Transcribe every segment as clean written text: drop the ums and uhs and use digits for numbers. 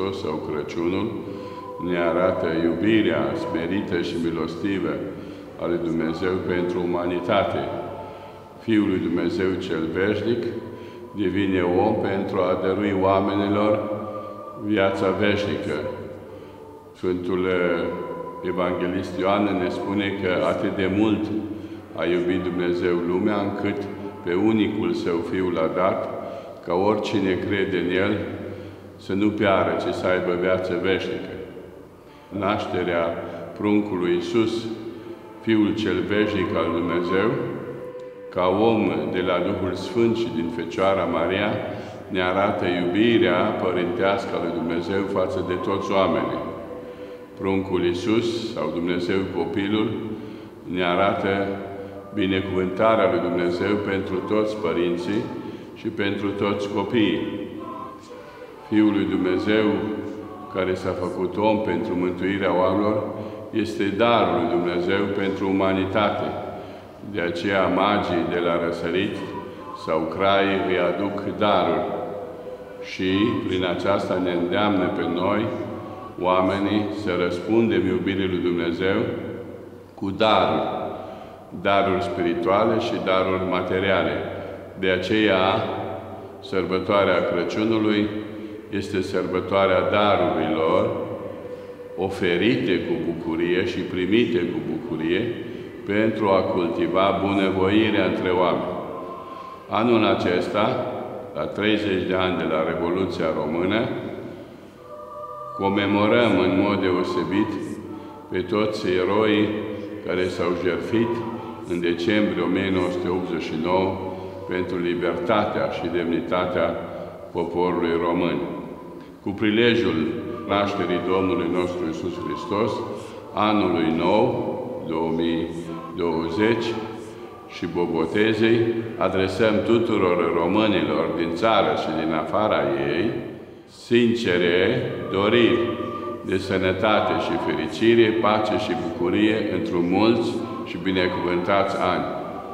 Hristos sau Crăciunul ne arată iubirea smerită și milostivă a lui Dumnezeu pentru umanitate. Fiul lui Dumnezeu cel veșnic devine om pentru a dărui oamenilor viața veșnică. Sfântul Evanghelist Ioan ne spune că atât de mult a iubit Dumnezeu lumea, încât pe unicul Său Fiul l-a dat, ca oricine crede în El să nu piară, ci să aibă viață veșnică. Nașterea pruncului Iisus, Fiul cel veșnic al Dumnezeu, ca om de la Duhul Sfânt și din Fecioara Maria, ne arată iubirea părintească a lui Dumnezeu față de toți oamenii. Pruncul Iisus, sau Dumnezeu Copilul, ne arată binecuvântarea lui Dumnezeu pentru toți părinții și pentru toți copiii. Fiul lui Dumnezeu, care s-a făcut om pentru mântuirea oamenilor, este darul lui Dumnezeu pentru umanitate. De aceea magii de la răsărit sau crai îi aduc daruri și prin aceasta ne îndeamnă pe noi, oamenii, să răspundem iubirii lui Dumnezeu cu daruri, daruri spirituale și daruri materiale. De aceea, sărbătoarea Crăciunului este sărbătoarea darurilor oferite cu bucurie și primite cu bucurie pentru a cultiva bunăvoirea între oameni. Anul acesta, la 30 de ani de la Revoluția Română, comemorăm în mod deosebit pe toți eroii care s-au jertfit în decembrie 1989 pentru libertatea și demnitatea poporului român. Cu prilejul nașterii Domnului nostru Iisus Hristos, anului nou, 2020, și Bobotezei, adresăm tuturor românilor din țară și din afara ei sincere doriri de sănătate și fericire, pace și bucurie într-un mulți și binecuvântați ani.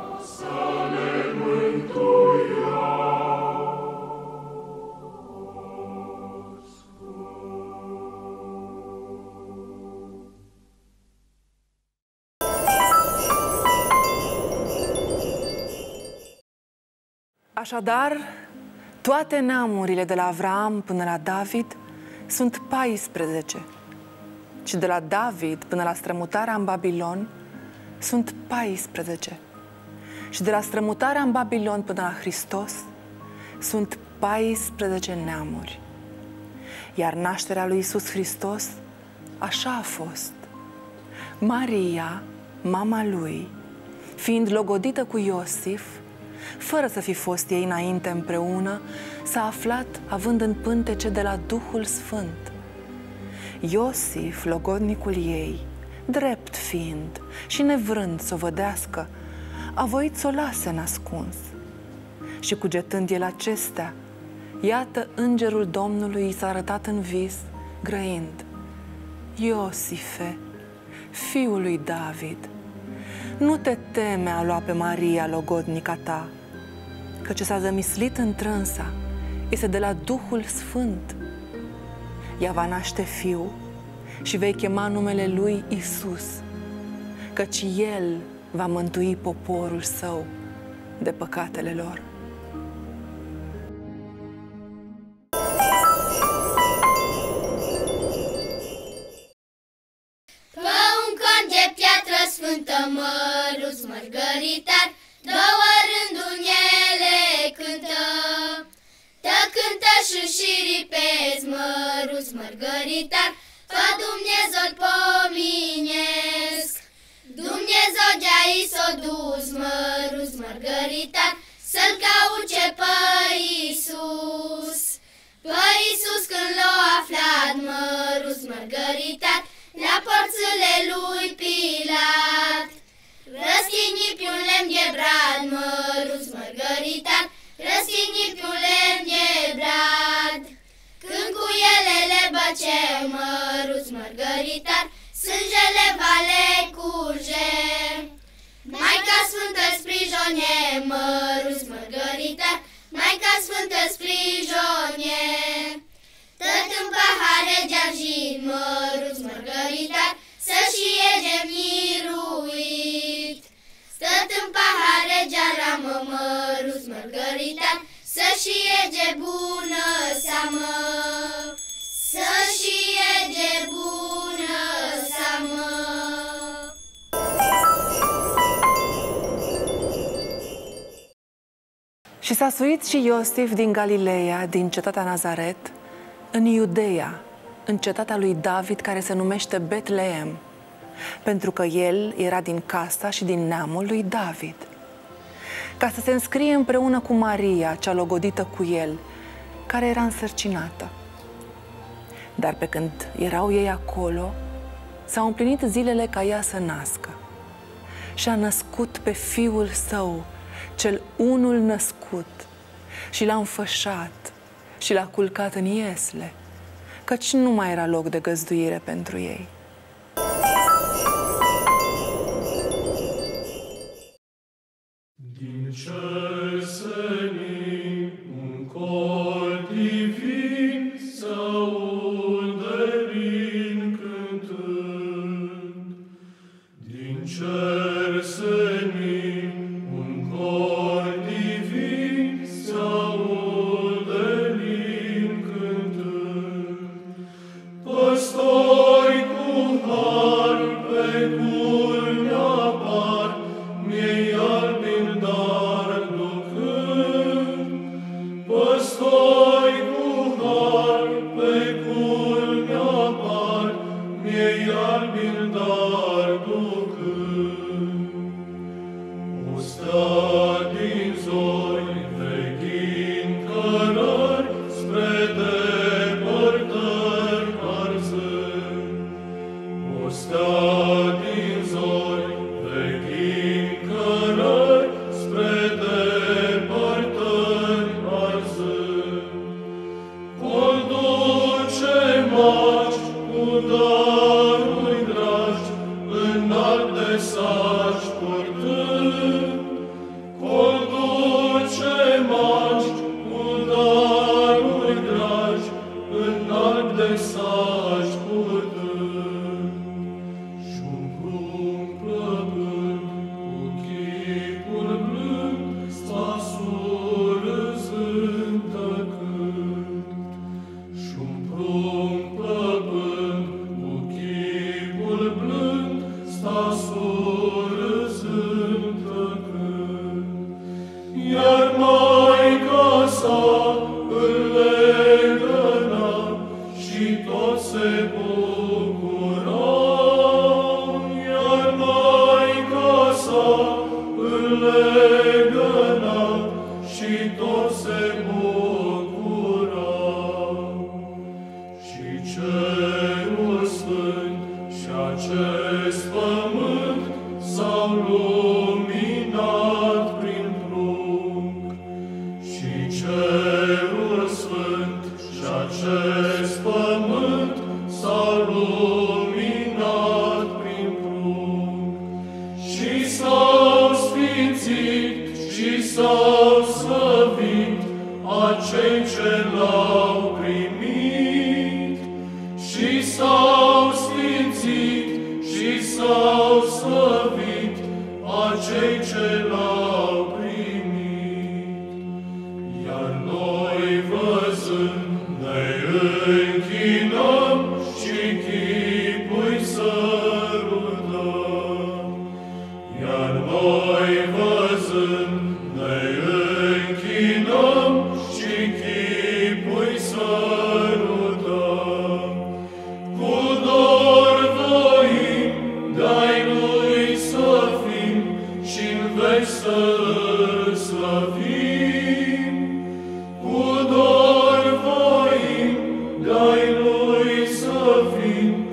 Așadar, toate neamurile de la Avram până la David sunt 14. Și de la David până la strămutarea în Babilon sunt 14. Și de la strămutarea în Babilon până la Hristos sunt 14 neamuri. Iar nașterea lui Iisus Hristos așa a fost. Maria, mama lui, fiind logodită cu Iosif, fără să fi fost ei înainte împreună, s-a aflat având în pântece de la Duhul Sfânt. Iosif, logodnicul ei, drept fiind și nevrând să o vădească, a voit să o lase nascuns. Și cugetând el acestea, iată, îngerul Domnului i s-a arătat în vis, grăind: Iosife, fiul lui David, nu te teme a lua pe Maria, logodnica ta, căci s-a zămislit întrânsa este de la Duhul Sfânt. Ea va naște fiu și vei chema numele lui Iisus, căci El va mântui poporul său de păcatele lor. Sfântă măruț mărgăritar, două rânduri ele cântă. Tă cântă și ripezi, măruț mărgăritar, fă Dumnezeu-l pominesc. Dumnezeu de-ai s-o dus, măruț mărgăritar, să-l cauce pe Iisus. Pe Iisus când l-a aflat, măruț mărgăritar, la porțile lui Pilat, răstigni pe un lemn de brad, măruț mărgăritar, răstigni pe un lemn de brad. Când cu ele le băceu, măruț mărgăritar, sângele vale curge. Maica Sfântă sprijone, măruț mărgăritar, Maica Sfântă sprijone. Tot în pahar și ege bună seamă, să și ege bună seamă. Și s-a suit și Iosif din Galileea, din cetatea Nazaret, în Iudeea, în cetatea lui David, care se numește Betleem, pentru că el era din casa și din neamul lui David, ca să se înscrie împreună cu Maria, cea logodită cu el, care era însărcinată. Dar pe când erau ei acolo, s-au împlinit zilele ca ea să nască. Și a născut pe fiul său, cel unul născut, și l-a înfășat și l-a culcat în iesle, căci nu mai era loc de găzduire pentru ei. Din cer senin un cor divin s-aude vin cântând. Din cer senin un cor divin s-aude vin cântând. Păstori cu har pe culmi apar, miei albi în dar ducând. Păstori cu har pe culmi apar, miei albi în dar ducând. O stea din zori veghind cărări spre depărtări arzând. O stea din zori veghind cărări spre depărtări arzând. Conduce maci cu daruri dragi, înalt de saci purtând. Conduce maci cu daruri dragi, înalt de saci purtând. Și-un prunc plăcând cu chipul blând, stasul râzând tăcând. Și-un prunc plăcând cu chipul blând, stasul râzând tăcând. Iar Maica sa îl legăna și toți se bucurau. Iar Maica sa îl legăna și toți se bucurau. Și cerul sfânt și acest pământ s-au luminat prin prunc. Și cerul sfânt și acest pământ s-au luminat prin prunc. Și s-au sfințit și s-au slăvit acei ce l-au primit. Și s-au sfințit și s-au slăvit acei ce l-au primit. Iar noi văzând ne închinăm și chipul sărutăm. Iar noi văzând ne închinăm și chipul sărutăm. Cu dor voim de-ai lui să fim și-n veci să-l slăvim. Cu dor voim de-ai lui să fim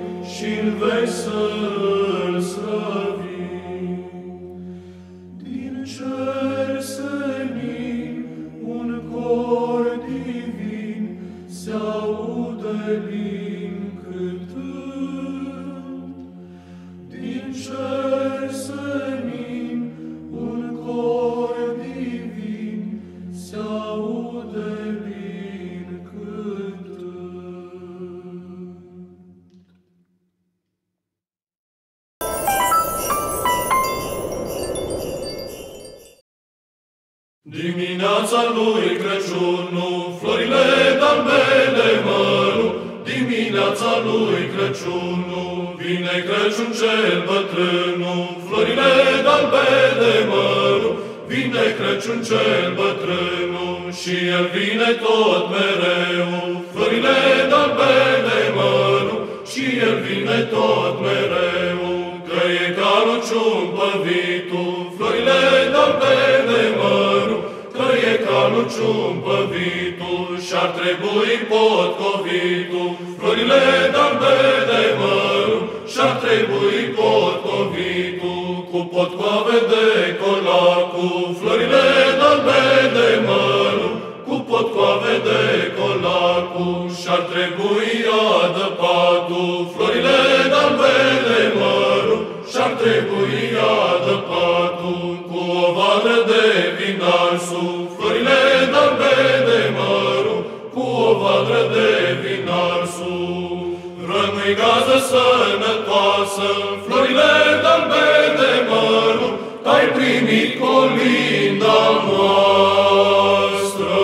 dimineața lui Crăciunul, florile de-albele măru, dimineața lui Crăciunul, vine Crăciun cel bătrânul, florile de-albele măru, vine Crăciun cel bătrânul, și el vine tot mereu, florile de-albele măru, și el vine tot mereu, că e ca Luciun păvitul, florile de-albele măru, că e ca Luciun păvitul, și-ar trebui potcovitul, florile de-albele măru, și-ar trebui potcovitul, cu potcoave de colacu, florile de-albele măru, cu potcoave de colacu, și-ar trebui adăpatul, florile de-albele măru, și-ar trebui adăpatul, cu o vadră de vin arsu, florile de-albele măru, cu o vadră de vin arsu. Rămâi gază sănătoasă, florile de-albele măru, ai primit colinda noastră.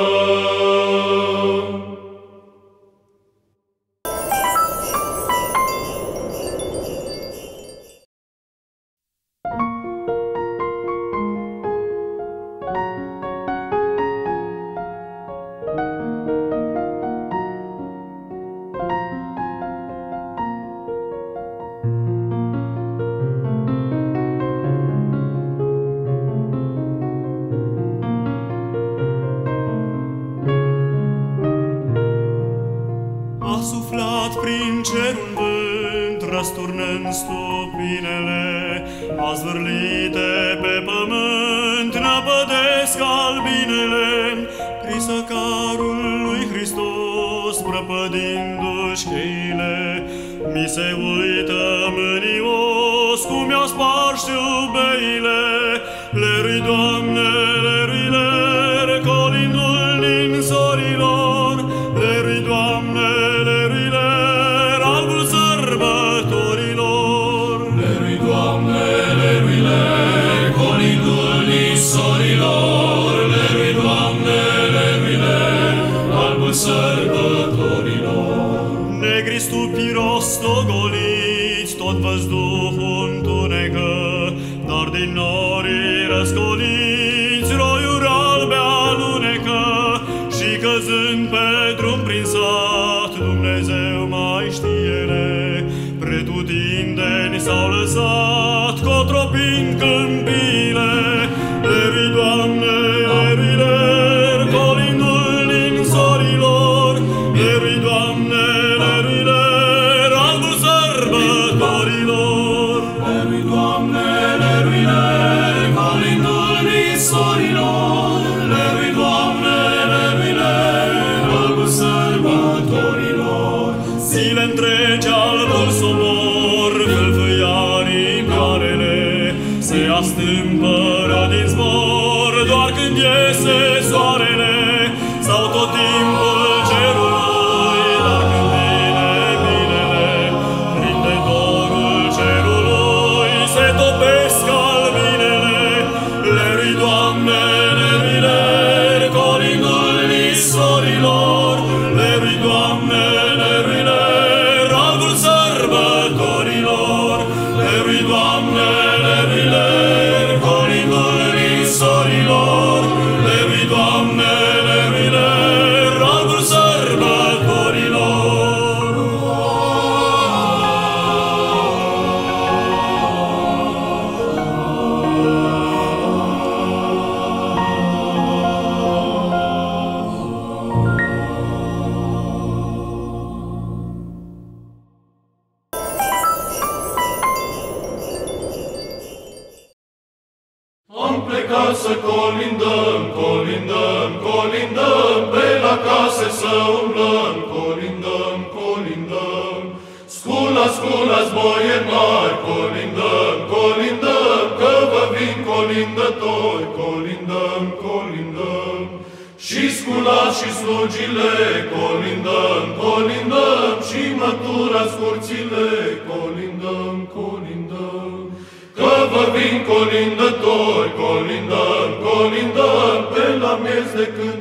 răsturnând stupinele, azvârlite pe pământ, năpădesc albinele, prisăcarul lui Hristos, prăpădindu-și cheile, mi se uită mânios, cum i-a spart iubeile, lerui, Doamne, lerui, ler, colindul din sorilor, lerui, Doamne, lerui, ler, albul sărbătorilor. Lerui, Doamne, lerui, ler, colindul din sorilor, lerui, Doamne, lerui, ler, albul sărbătorilor. Negri stupi rostogoliți, tot văzduhul întunecă, dar din norii răscoliți, roiuri albe alunecă, și căzând pe drum prin sat, Dumnezeu mai știe-le, pretutindeni s-au lăsat, cotropind câmpiile, lerui, Doamne, lerui, ler, colindul din sorilor, lerui, Doamne, lerui, ler, albul sărbătorilor. Lerui, Doamne, lerui, ler, colindul din sorilor, lerui, Doamne, lerui, ler, albul sărbătorilor. Zile întregi albul somor, fâlfâiarii pioarele, se astâmpără din zbor, doar când iese soarele, sau tot timpul cerului, dar când vine binele, prinde dorul cerului, se topesc albinele, lerui, Doamne, lerui, ler, colindul din sorilor, lerui, Doamne, lerui, ler, albul sărbătorilor, lerui, Doamne, lerui, ler, colindul din sorilor, lerui, Doamne, lerui, ler, albul sărbătorilor. Am plecat să colindăm, colindăm, colindăm, pe la case să umblăm, colindăm, colindăm. Scula, scula-ți boieri mari, colindăm, colindăm, că vă vin colindători, colindăm, colindăm. Și sculați și slugile, colindăm, colindăm, și măturați curțile, colindăm, colindăm. Că vă vin colindători, colindăm, colindăm, pe la miez de când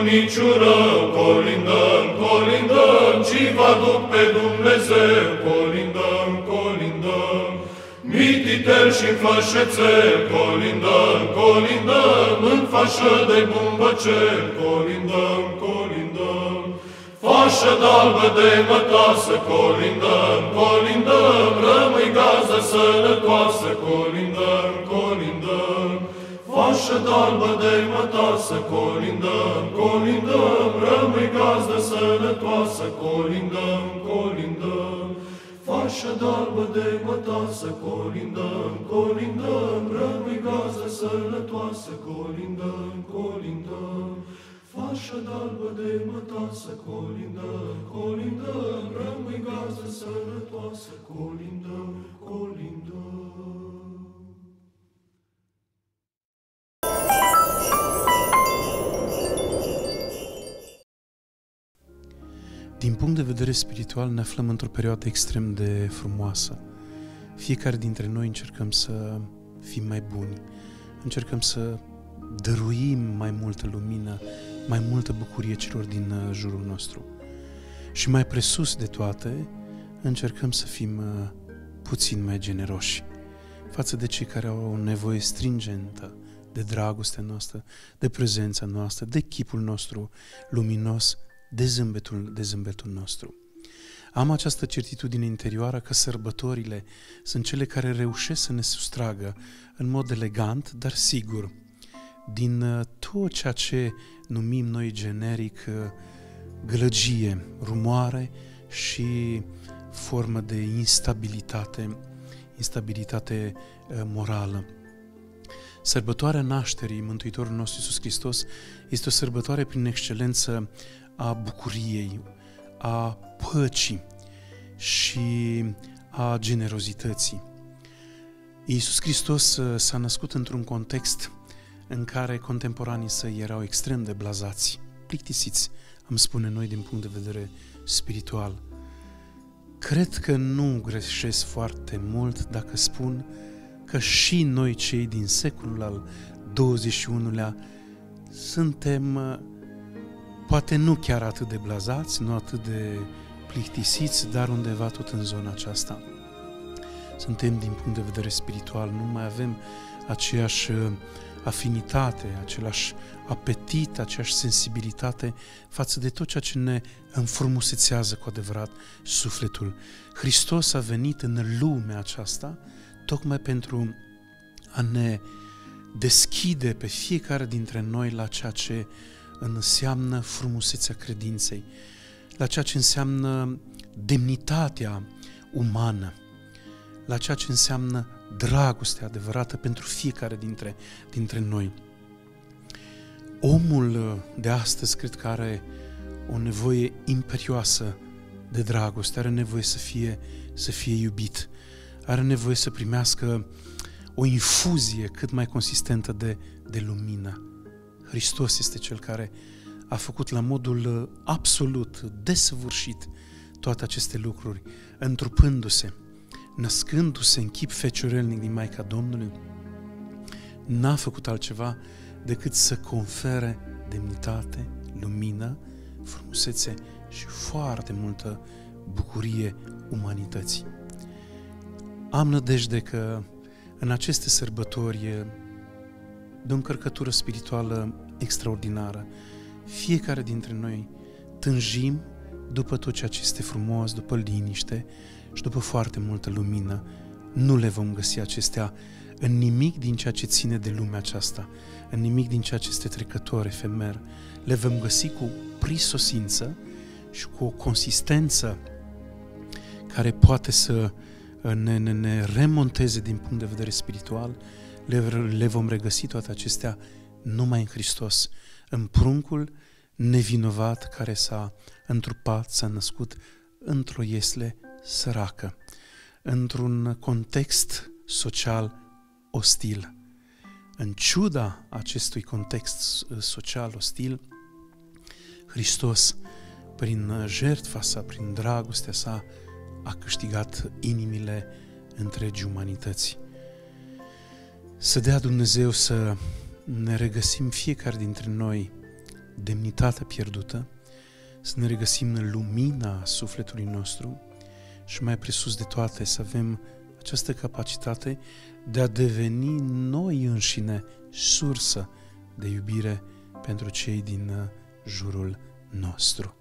niciun rău, colindăm, colindăm, ci vă aduc pe Dumnezeu, colindăm, colindăm. Mititel și-n fășețel, colindăm, colindăm, în fașă de bumbăcel, colindăm, colindăm. Fașă d'albă de mătasă, colindăm, colindăm, rămâi gazdă sănătoasă, colindăm, colindăm. Fașă d'albă de mătasă, colindăm, colindăm, rămâi gazdă sănătoasă, colindăm, colindăm. Fașă d'albă de mătasă, colindăm, colindăm, rămâi gazdă sănătoasă, colindăm, colindăm. Fașă d'albă de mătasă, colindăm, colindăm, rămâi gazdă sănătoasă, colindăm, colindăm. Din punct de vedere spiritual, ne aflăm într-o perioadă extrem de frumoasă. Fiecare dintre noi încercăm să fim mai buni, încercăm să dăruim mai multă lumină, mai multă bucurie celor din jurul nostru. Și mai presus de toate, încercăm să fim puțin mai generoși față de cei care au o nevoie stringentă de dragostea noastră, de prezența noastră, de chipul nostru luminos, de zâmbetul nostru. Am această certitudine interioară că sărbătorile sunt cele care reușesc să ne sustragă în mod elegant, dar sigur, din tot ceea ce numim noi generic gălăgie, rumoare și formă de instabilitate morală. Sărbătoarea nașterii Mântuitorului nostru Iisus Hristos este o sărbătoare prin excelență a bucuriei, a păcii și a generozității. Iisus Hristos s-a născut într-un context în care contemporanii săi erau extrem de blazați, plictisiți, am spune noi din punct de vedere spiritual. Cred că nu greșesc foarte mult dacă spun că și noi cei din secolul al XXI-lea suntem poate nu chiar atât de blazați, nu atât de plictisiți, dar undeva tot în zona aceasta. Suntem din punct de vedere spiritual, nu mai avem aceeași afinitate, același apetit, aceeași sensibilitate față de tot ceea ce ne înfrumusețează cu adevărat sufletul. Hristos a venit în lumea aceasta tocmai pentru a ne deschide pe fiecare dintre noi la ceea ce înseamnă frumusețea credinței, la ceea ce înseamnă demnitatea umană, la ceea ce înseamnă dragostea adevărată pentru fiecare dintre noi. Omul de astăzi cred că are o nevoie imperioasă de dragoste, are nevoie să fie iubit, are nevoie să primească o infuzie cât mai consistentă de lumină. Hristos este Cel care a făcut la modul absolut, desăvârșit, toate aceste lucruri, întrupându-se, născându-se în chip feciorelnic din Maica Domnului, n-a făcut altceva decât să confere demnitate, lumină, frumusețe și foarte multă bucurie umanității. Am nădejde că în aceste sărbători de o încărcătură spirituală extraordinară, fiecare dintre noi tânjim după tot ceea ce este frumos, după liniște și după foarte multă lumină. Nu le vom găsi acestea în nimic din ceea ce ține de lumea aceasta, în nimic din ceea ce este trecător, efemer. Le vom găsi cu prisosință și cu o consistență care poate să ne remonteze din punct de vedere spiritual. Le vom regăsi toate acestea numai în Hristos, în pruncul nevinovat care s-a întrupat, s-a născut într-o iesle săracă, într-un context social ostil. În ciuda acestui context social ostil, Hristos, prin jertfa sa, prin dragostea sa, a câștigat inimile întregii umanități. Să dea Dumnezeu să ne regăsim fiecare dintre noi demnitatea pierdută, să ne regăsim în lumina sufletului nostru și mai presus de toate să avem această capacitate de a deveni noi înșine sursă de iubire pentru cei din jurul nostru.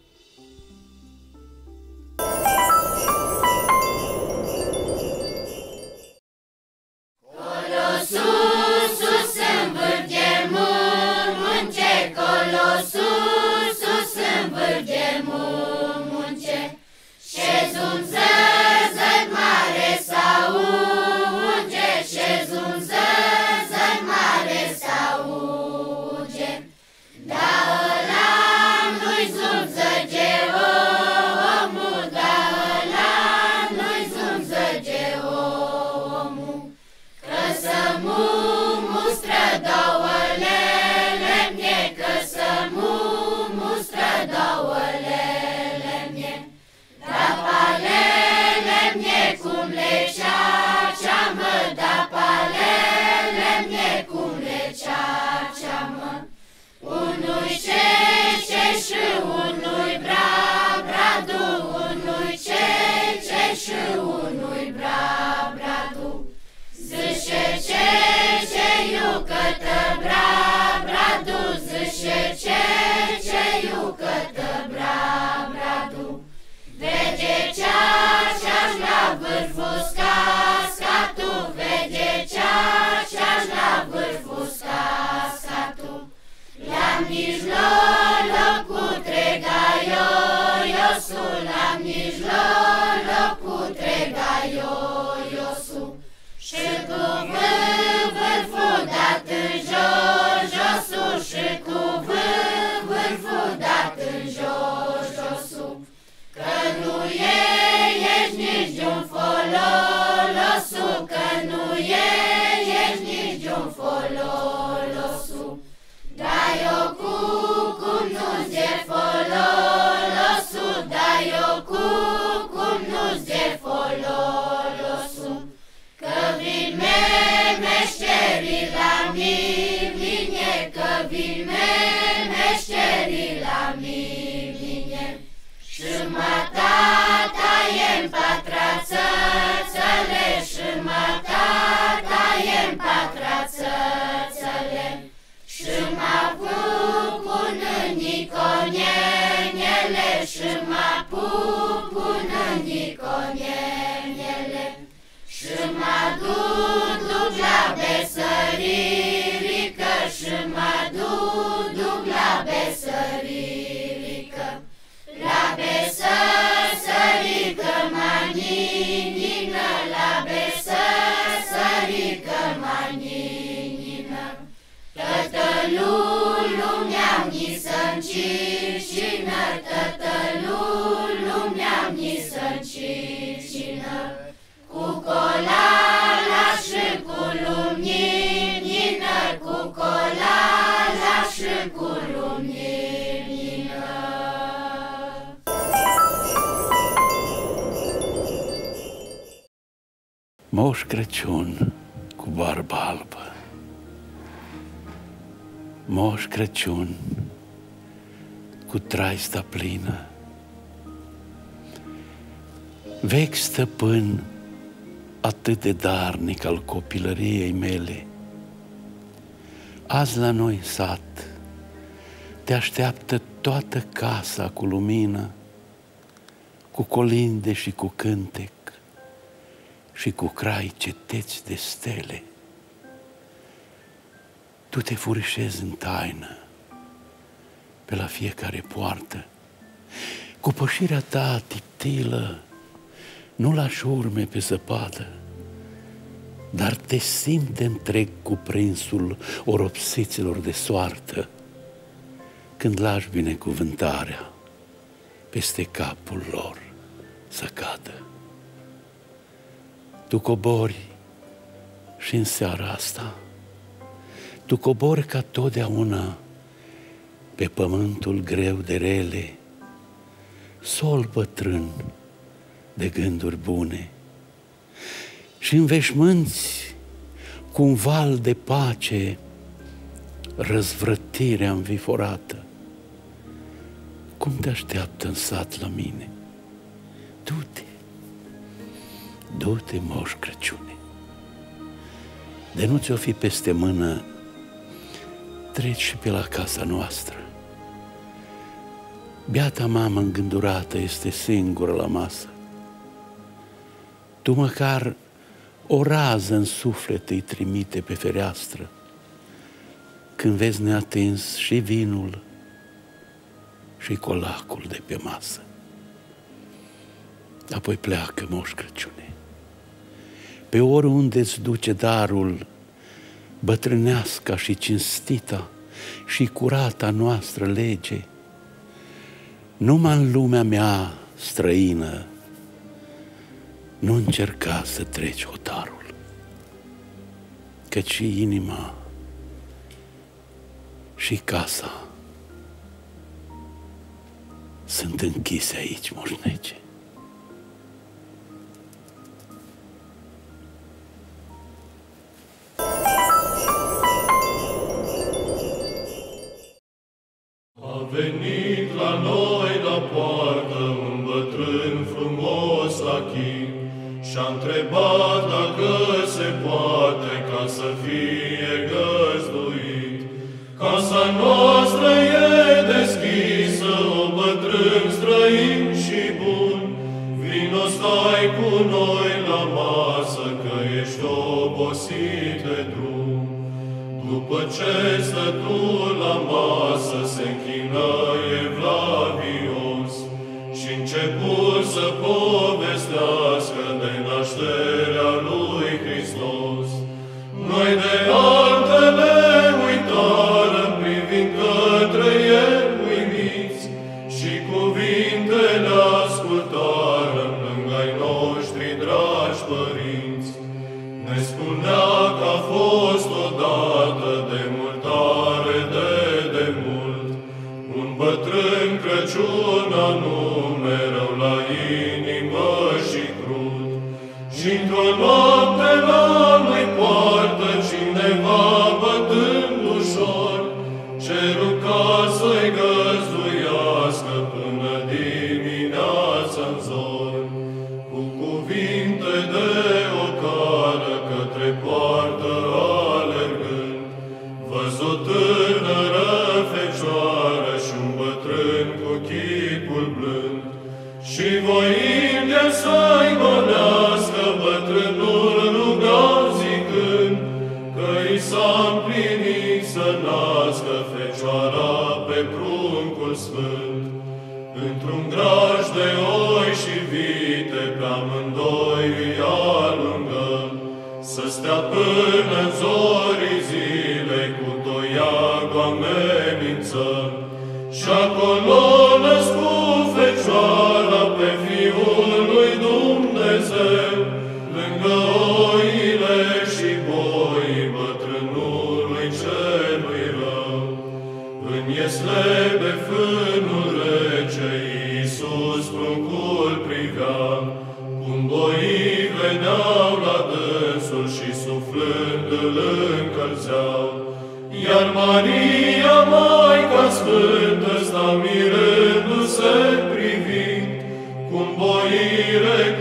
Moș Crăciun cu barbă albă, Moș Crăciun cu traista plină, vechi stăpân atât de darnic al copilăriei mele, azi la noi în sat te așteaptă toată casa cu lumină, cu colinde și cu cântec și cu crai ceteți de stele. Tu te furișezi în taină pe la fiecare poartă, cu pășirea ta tiptilă nu lași urme pe zăpadă, dar te simte întreg cuprinsul oropsiților de soartă când lași binecuvântarea peste capul lor să cadă. Tu cobori și în seara asta, tu cobori ca totdeauna pe pământul greu de rele, sol bătrân de gânduri bune, și înveșmânți cu un val de pace răzvrătirea înviforată. Cum te așteaptă în sat la mine? Du-te, du-te, Moș Crăciune. De nu ți-o fi peste mână, treci și pe la casa noastră. Biata mamă îngândurată este singură la masă. Tu măcar o rază în suflet îi trimite pe fereastră, când vezi neatins și vinul și colacul de pe masă. Apoi pleacă, Moș Crăciune, pe oriunde îți duce darul, bătrâneasca și cinstita și curata noastră lege. Numai în lumea mea străină nu încerca să treci hotarul, căci și inima și casa sunt închise aici, moșnege. A venit la noi la poartă un bătrân frumos la chip și-a întrebat dacă se poate ca să fie găzduit. Casa noastră e deschisă, o bătrân străin și bun. Vino, stai cu noi la masă, că ești obosit de drum. După ce stă tu la masă, se închină evlavios și început să povestească de nașterea lui Hristos. Noi de altele uitară, privind către el uimiți, și cuvintele ascultară lângă ai noștri dragi părinți. Ne spunea că a fost odată de mult un bătrân Crăciun anume, rău la inimă și crud. Și într-o noapte la lui poartă cineva bătând ușor, ceru ca să-i găzduiască până dimineața-n zor. Cu cuvinte de ocară către poartă alergând, văzu tânără fecioară și un bătrân cu chipul blând. Și voind el să-i gonească, bătrânul ruga zicând că i s-a împlinit să nască fecioara pe pruncul sfânt. Într-un graj de oi și vite pe amândoi îi alungă, să stea până în zorii zilei cu toiagul amenință. Și acolo născu fecioara pe Fiul lui Dumnezeu, lângă oile și boii bătrânului celui rău. În iesle pe fânul rece Iisus pruncul privea, cum boii veneau la dânsul și suflând îl încălzeau. Iar Maria, Maica Sfântă, sta mirându-se privind, cum boii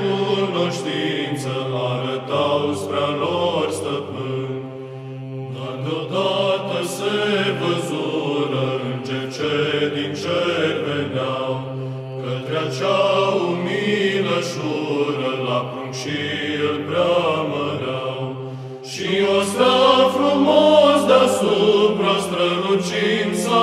recunoștință arătau spre-a lor stăpân. Dar deodată se văzură îngeri ce din cer veneau, către acea umilă șură la prunc și îl preamăreau. Și o stea frumos deasupra strălucind s-a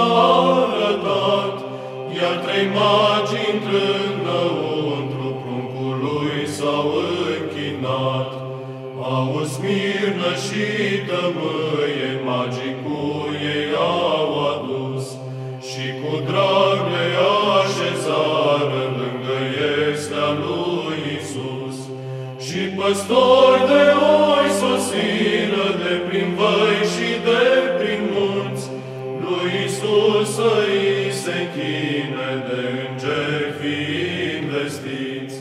arătat, iar trei magi intrând înăuntru pruncului s-au închinat. Auzi, Smirnă și tămâie, magii cu ei au adus și cu drag le așezară lângă iestea lui Iisus. Și păstori de oi sosiră de prin văi și de prin munți, lui Iisus să-i se închine de îngeri fiind vestiți.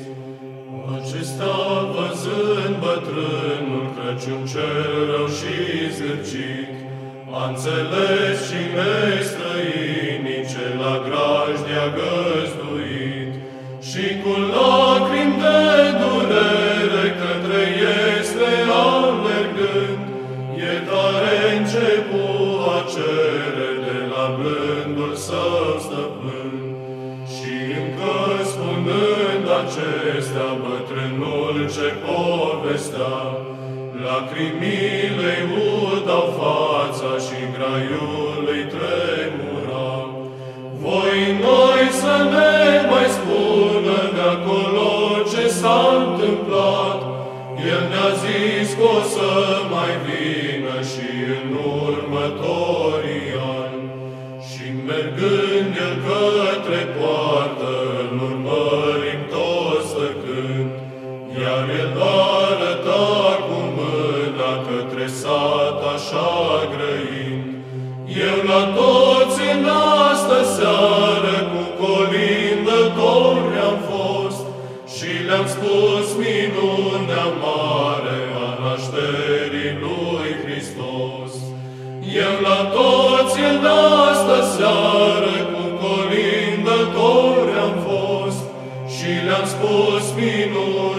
Acesta văzând bătrânul Crăciun cel rău și zgârcit, a înțeles și nestrăinii ce la grajdia găzduit, și cu lacrimi de durere către este alergând, iertare începu a cere de la blândul său stăpân. Și încă spunând acestea, bătrânul ce povestea, lacrimile udau fața și graiul îi tremura. Voi noi să ne mai spună de acolo ce s-a întâmplat. El ne-a zis că o să mai vină și în următorii ani. Și mergând el către poartă, îl urmărim toți stăcând, iar el arăta cu mâna către sat așa grăind. Eu la toți în astă seară cu colindători am fost și le-am spus minunea mare a nașterii lui Hristos. Eu la toți în astă seară cu colindători am fost și le-am spus minunea